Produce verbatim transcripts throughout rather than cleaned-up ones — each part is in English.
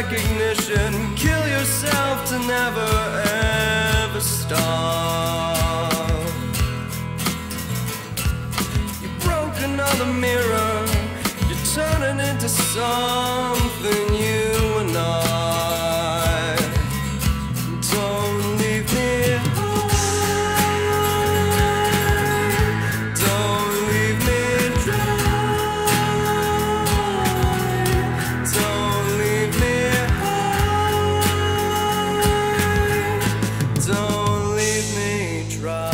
recognition. Kill yourself to never ever stop. You broke another mirror. You're turning into something you are not. Don't leave me high. Don't leave me dry. Don't leave me high. Don't leave me dry.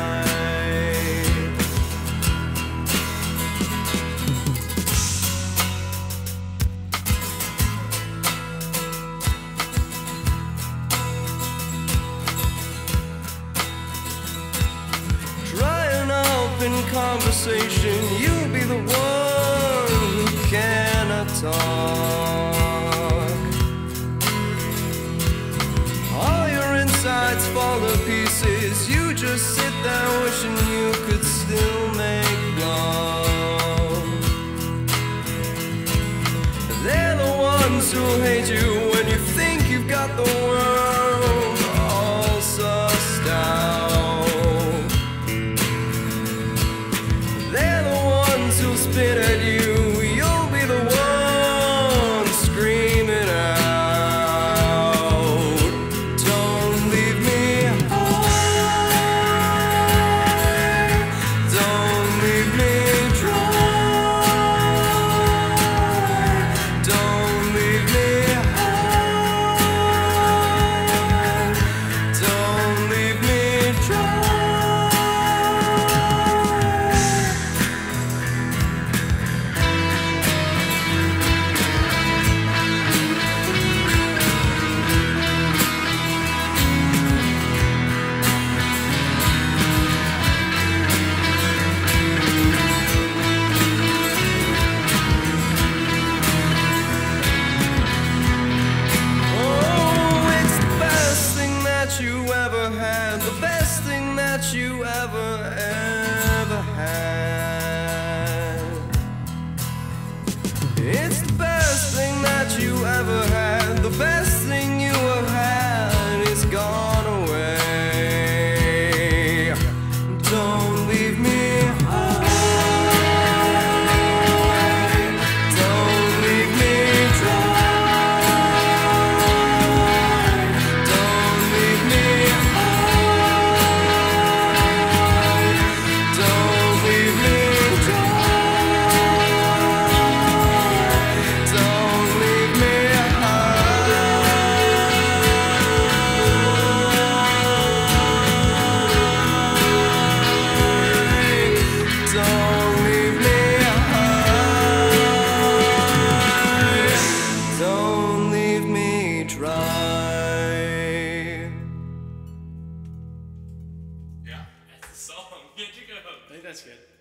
In conversation, you'll be the one who cannot talk. All your insides fall to pieces. You just sit there wishing you could still make love. They're the ones who hate you when you think you've got the world all sussed out. Spit at you, you'll be the one screaming out. Don't leave me high. Don't leave me dry. Don't leave me high. Don't leave me dry. You ever had, the best thing that you ever, ever had. It's the best thing that you ever had. The best thing you have had is gone away. Don't leave me high. Don't leave me dry. Yeah, that's the song. I think that's good.